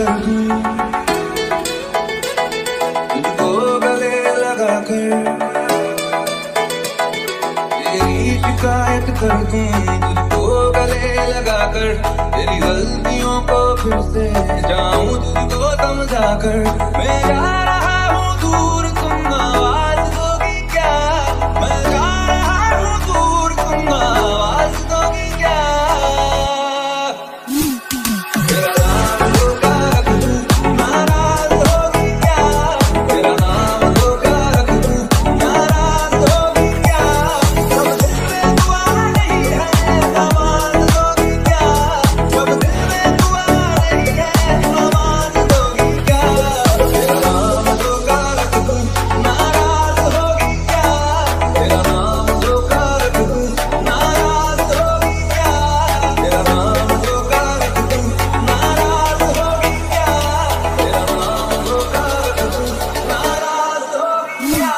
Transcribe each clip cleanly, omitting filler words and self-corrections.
कर दूं तुझको गले लगा कर, तेरी शिकायत कर दूं तुझको गले लगा कर, तेरी गलतियों को फिर से जाऊं तुझको समझा कर। मैं जा रहा हूँ दूर, तुम आवाज दोगी क्या? मैं जा रहा हूँ दूर, तुम आवाज दोगी क्या? तेरा नाम धोखा रख दूं, नाराज होगी क्या? तेरा नाम धोखा रख दूं, नाराज होगी क्या? जब दिल में दुआ नहीं है आवाज दोगी क्या? जब दिल में दुआ नहीं है आवाज दोगी क्या? तेरा नाम धोखा रख दूं, नाराज होगी क्या? तेरा नाम धोखा रख दूं, नाराज होगी क्या? तेरा नाम धोखा रख दूं, नाराज होगी क्या? तेरा नाम धोखा रख दूं, नाराज होगी क्या?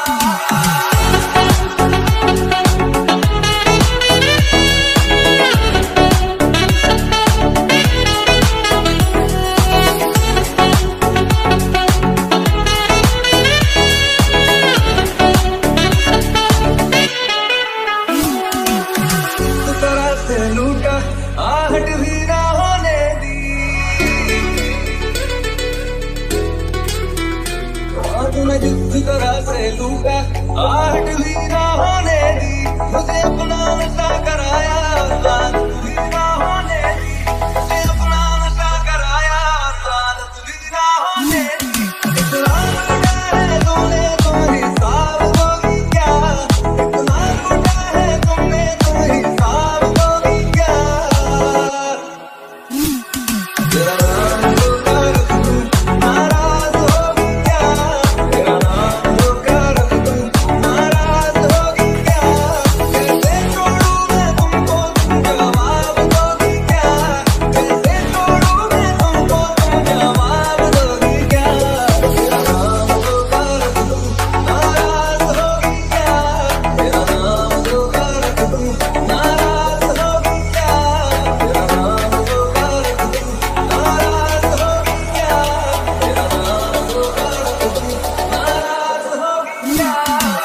जिस तरह से लूटा आहट भी ना होने दी, और तूने जिस तरह से लूटा आहट भी ना होने दी, मुझे अपना नशा कराया सादत भी ना होने दी, मुझे अपना नशा कराया सादत भी ना होने दी। इतना लूटा है तूने तुम हिसाब दोगी क्या? इतना लूटा है तुमने तुम हिसाब दोगी क्या? तेरा नाम धोखा रख दूं, नाराज होगी क्या? तेरा नाम धोखा रख दूं, नाराज होगी क्या? कैसे छोड़ूं मैं तुमको, तुम जवाब दोगी क्या? कैसे छोड़ूं मैं तुमको, तुम जवाब दोगी क्या? तेरा नाम धोखा रख दूं, नाराज होगी क्या? तेरा नाम धोखा रख दूं, नाराज होगी क्या? तेरा नाम धोखा रख दूं, नाराज होगी क्या? तेरा नाम धोखा रख दूं, नाराज होगी क्या?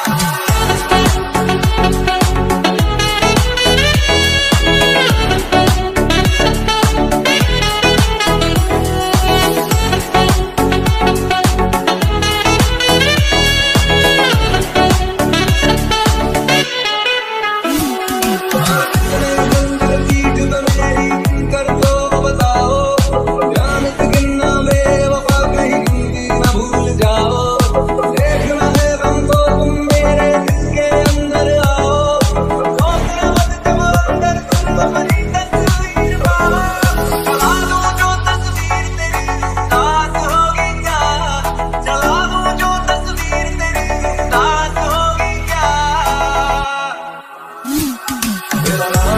कर दो बताओ, जान से गिनना बेवफा कहीं गिनती न भूल जाओ, देखना है हमको तुम मेरे दिल के अंदर आओ, सोचना मत जब अंदर तुम अपनी तस्वीर पाओ, चला दूं जो तस्वीर तेरी साथ होगी क्या? चला दूं जो तस्वीर तेरी साथ होगी क्या? तेरा